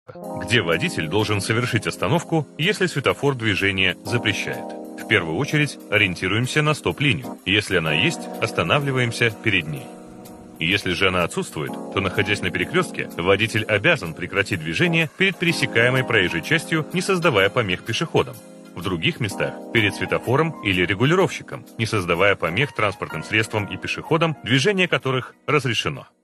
где водитель должен совершить остановку, если светофор движения запрещает. В первую очередь ориентируемся на стоп-линию. Если она есть, останавливаемся перед ней. Если же она отсутствует, то, находясь на перекрестке, водитель обязан прекратить движение перед пересекаемой проезжей частью, не создавая помех пешеходам. В других местах – перед светофором или регулировщиком, не создавая помех транспортным средствам и пешеходам, движение которых разрешено.